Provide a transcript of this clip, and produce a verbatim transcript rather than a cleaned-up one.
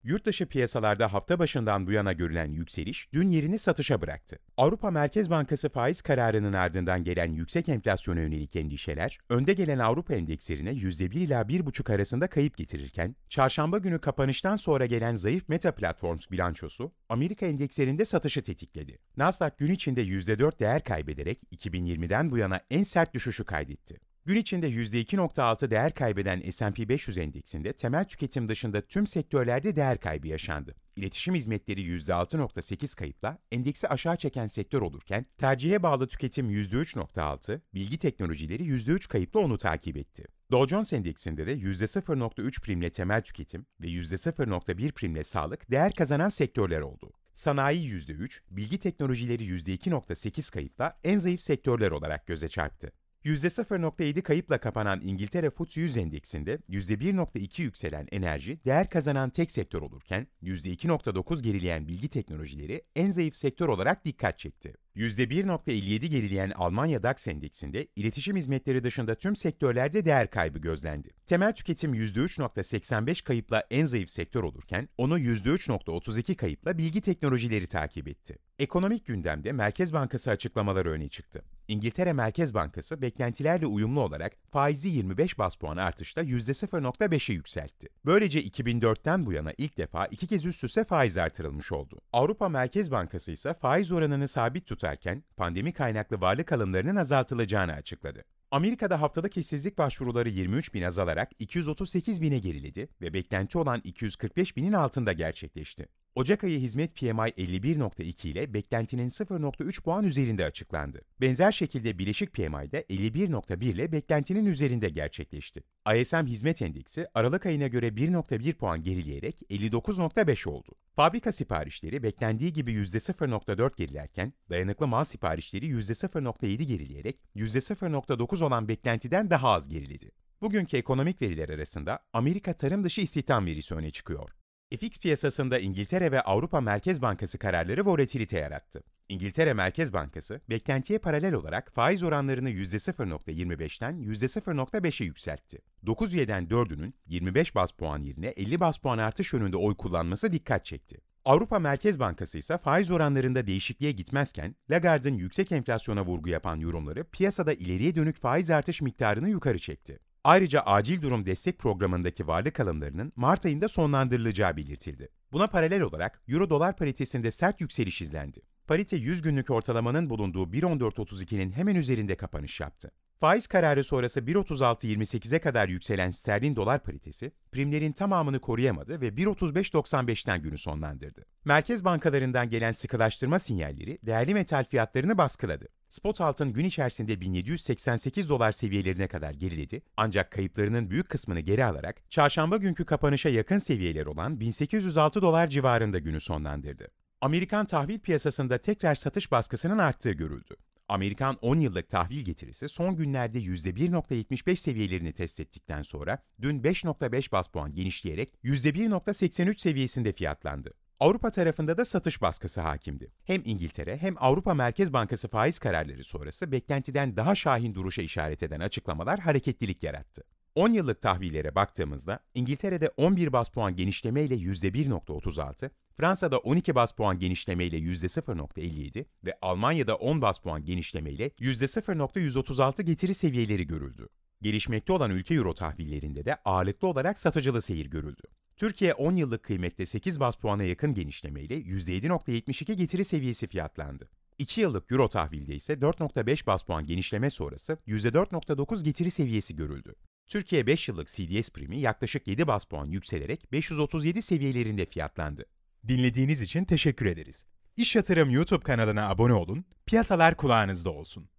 Yurtdışı piyasalarda hafta başından bu yana görülen yükseliş dün yerini satışa bıraktı. Avrupa Merkez Bankası faiz kararının ardından gelen yüksek enflasyona yönelik endişeler, önde gelen Avrupa endekslerine yüzde bir ila bir buçuk arasında kayıp getirirken, çarşamba günü kapanıştan sonra gelen zayıf Meta Platforms bilançosu, Amerika endekslerinde satışı tetikledi. Nasdaq gün içinde yüzde dört değer kaybederek iki bin yirmiden bu yana en sert düşüşü kaydetti. Gün içinde yüzde iki virgül altı değer kaybeden S and P beş yüz endeksinde temel tüketim dışında tüm sektörlerde değer kaybı yaşandı. İletişim hizmetleri yüzde altı virgül sekiz kayıpla endeksi aşağı çeken sektör olurken, tercihe bağlı tüketim yüzde üç virgül altı, bilgi teknolojileri yüzde üç kayıpla onu takip etti. Dow Jones endeksinde de yüzde sıfır virgül üç primle temel tüketim ve yüzde sıfır virgül bir primle sağlık değer kazanan sektörler oldu. Sanayi yüzde üç, bilgi teknolojileri yüzde iki virgül sekiz kayıpla en zayıf sektörler olarak göze çarptı. yüzde sıfır virgül yedi kayıpla kapanan İngiltere F T S E yüz endeksinde yüzde bir virgül iki yükselen enerji değer kazanan tek sektör olurken yüzde iki virgül dokuz gerileyen bilgi teknolojileri en zayıf sektör olarak dikkat çekti. yüzde bir virgül elli yedi gerileyen Almanya DAX endeksinde iletişim hizmetleri dışında tüm sektörlerde değer kaybı gözlendi. Temel tüketim yüzde üç virgül seksen beş kayıpla en zayıf sektör olurken onu yüzde üç virgül otuz iki kayıpla bilgi teknolojileri takip etti. Ekonomik gündemde Merkez Bankası açıklamaları öne çıktı. İngiltere Merkez Bankası beklentilerle uyumlu olarak faizi yirmi beş baz puan artışla yüzde sıfır virgül beşe yükseltti. Böylece iki bin dörtten bu yana ilk defa iki kez üst üste faiz artırılmış oldu. Avrupa Merkez Bankası ise faiz oranını sabit tutarken pandemi kaynaklı varlık alımlarının azaltılacağını açıkladı. Amerika'da haftalık işsizlik başvuruları yirmi üç bin azalarak iki yüz otuz sekiz bine geriledi ve beklenti olan iki yüz kırk beş binin altında gerçekleşti. Ocak ayı hizmet P M I elli bir virgül iki ile beklentinin sıfır virgül üç puan üzerinde açıklandı. Benzer şekilde bileşik P M I'de elli bir virgül bir ile beklentinin üzerinde gerçekleşti. I S M hizmet endeksi Aralık ayına göre bir virgül bir puan gerileyerek elli dokuz virgül beş oldu. Fabrika siparişleri beklendiği gibi yüzde sıfır virgül dört gerilerken, dayanıklı mal siparişleri yüzde sıfır virgül yedi gerileyerek yüzde sıfır virgül dokuz olan beklentiden daha az geriledi. Bugünkü ekonomik veriler arasında Amerika tarım dışı istihdam verisi öne çıkıyor. F X piyasasında İngiltere ve Avrupa Merkez Bankası kararları volatilite yarattı. İngiltere Merkez Bankası, beklentiye paralel olarak faiz oranlarını yüzde sıfır virgül yirmi beşten yüzde sıfır virgül beşe yükseltti. dokuz üyeden dördünün yirmi beş baz puan yerine elli baz puan artış yönünde oy kullanması dikkat çekti. Avrupa Merkez Bankası ise faiz oranlarında değişikliğe gitmezken, Lagarde'ın yüksek enflasyona vurgu yapan yorumları piyasada ileriye dönük faiz artış miktarını yukarı çekti. Ayrıca acil durum destek programındaki varlık alımlarının Mart ayında sonlandırılacağı belirtildi. Buna paralel olarak Euro-Dolar paritesinde sert yükseliş izlendi. Parite yüz günlük ortalamanın bulunduğu bir virgül on dört otuz ikinin hemen üzerinde kapanış yaptı. Faiz kararı sonrası bir virgül otuz altı yirmi sekize kadar yükselen sterlin dolar paritesi, primlerin tamamını koruyamadı ve bir virgül otuz beş doksan beşten günü sonlandırdı. Merkez bankalarından gelen sıkılaştırma sinyalleri değerli metal fiyatlarını baskıladı. Spot altın gün içerisinde bin yedi yüz seksen sekiz dolar seviyelerine kadar geriledi, ancak kayıplarının büyük kısmını geri alarak çarşamba günkü kapanışa yakın seviyeler olan bin sekiz yüz altı dolar civarında günü sonlandırdı. Amerikan tahvil piyasasında tekrar satış baskısının arttığı görüldü. Amerikan on yıllık tahvil getirisi son günlerde yüzde bir virgül yetmiş beş seviyelerini test ettikten sonra dün beş virgül beş baz puan genişleyerek yüzde bir virgül seksen üç seviyesinde fiyatlandı. Avrupa tarafında da satış baskısı hakimdi. Hem İngiltere hem Avrupa Merkez Bankası faiz kararları sonrası beklentiden daha şahin duruşa işaret eden açıklamalar hareketlilik yarattı. on yıllık tahvillere baktığımızda İngiltere'de on bir baz puan genişlemeyle yüzde bir virgül otuz altı, Fransa'da on iki baz puan genişlemeyle yüzde sıfır virgül elli yedi ve Almanya'da on baz puan genişlemeyle yüzde sıfır virgül yüz otuz altı getiri seviyeleri görüldü. Gelişmekte olan ülke euro tahvillerinde de ağırlıklı olarak satıcılı seyir görüldü. Türkiye on yıllık kıymette sekiz baz puana yakın genişlemeyle yüzde yedi virgül yetmiş iki getiri seviyesi fiyatlandı. iki yıllık euro tahvilde ise dört virgül beş baz puan genişleme sonrası yüzde dört virgül dokuz getiri seviyesi görüldü. Türkiye beş yıllık C D S primi yaklaşık yedi baz puan yükselerek beş yüz otuz yedi seviyelerinde fiyatlandı. Dinlediğiniz için teşekkür ederiz. İş Yatırım YouTube kanalına abone olun, piyasalar kulağınızda olsun.